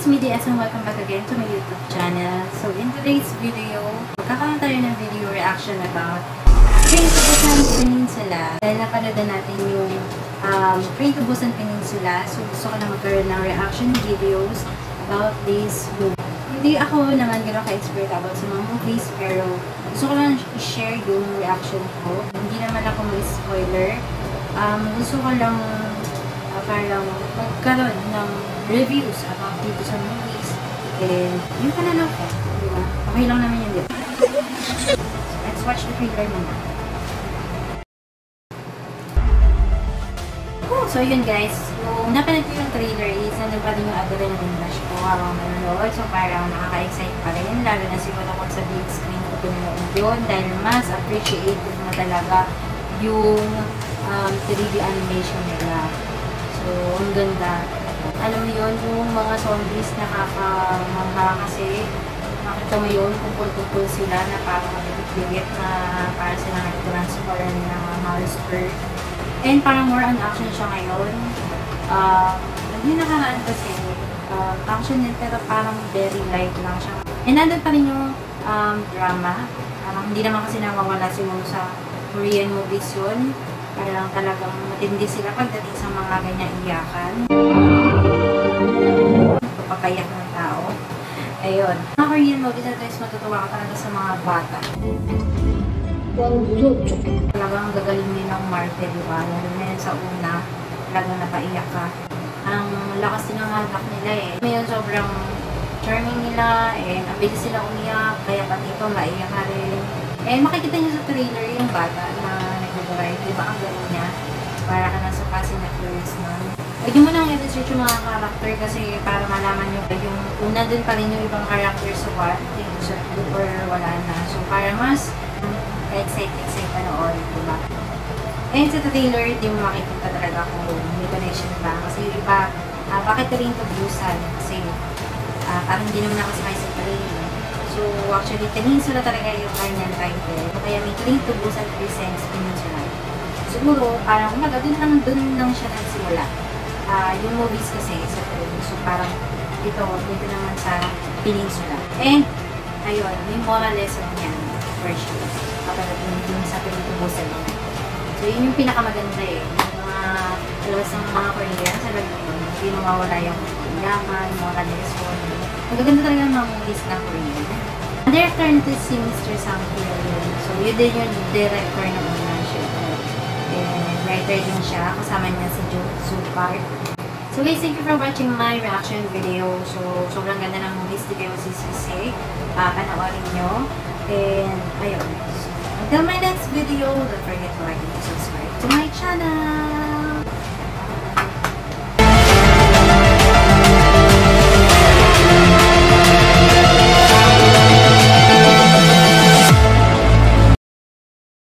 is me, DS, and welcome back again to my YouTube channel. So, in today's video, magkakaroon tayo ng video reaction about Train to Busan Peninsula. Dahil napanood natin yung Train to Busan Peninsula, so gusto ko na magkaroon ng reaction videos about this movie. Hindi ako naman gano'n ka-expert about sa mga movies, pero gusto ko lang i-share yung reaction ko. Hindi naman ako mag-spoiler. Gusto ko lang parang magkaroon ng reviews about dito sa movies. And yun ka na lang po. Diba? Okay lang naman yun dito. Let's watch the trailer muna. So yun guys, nung napanood ko yung trailer is nandun pa rin yung adrenaline rush ko habang nanonood. So parang nakaka-excite pa rin. Lalo na siguro kung sa big screen ko pinanood yun. Dahil mas appreciated na talaga yung 3D animation nila. So, ang ganda. Alam mo yun, yung mga zombies nakakamangha kasi nakita mo yun, kumpul-kumpul sila na parang mabibigit na para sila nag-transform na monster. And parang more on action siya ngayon. Hindi nakakaan kasi action din pero parang very light lang siya. And nandun pa rin yung drama. Parang hindi naman kasi nawawala siguro sa Korean movies yun. Parang talagang matindi sila pagdating sa mga ganyang iyakan. Papapayak ng tao. Ayun. Mga Korean movies na guys, matutuwa ka talaga sa mga bata. Talagang gagaling nilang Marte, diba? Lalo na yun sa una, talagang napaiyak ka. Ang lakas din ng hatak nila eh. Ngayon sobrang charming nila and ang bilis sila umiyak, kaya pati ito maiyak ka rin. And makikita niyo sa trailer yung bata na nag-drive, diba ang galing niya? Para ka nasa Fast and Furious nun. Huwag niyo munang i-research yung mga character kasi para malaman niyo yung una dun pa rin yung ibang character sa what, or wala na. So para mas excited panood, diba? And sa trailer, di mo makikita talaga kung may connection ba. Kasi yung iba, bakit Train to Busan? Kasi parang hindi naman nakasakay sa train. So actually, Peninsula talaga yung kanyang title. Kaya may Train to Busan presents Peninsula. Siguro, parang umaga, dun lang siya nagsimula. Yung movies kasi sa train. So parang dito naman sa Peninsula. And, ayun, may moral lesson yan. For sure. Kapag yung sa Train to Busan. So yun yung pinakamaganda eh. Yung mga labas ng mga Korean sa lagi yun. Hindi mawawala yung yaman, moral lesson. Magaganda talaga ng mga movies na Korean. Ang director nito si Mr. Sang Hyun. So yun din yung director ng una siya. And writer din siya. Kasama niya si Jo Soo Park. So guys, thank you for watching my reaction video. So sobrang ganda ng movies. Di kayo sisisi. Panoorin nyo. And ayun. Until my next video, don't forget to like and subscribe to my channel.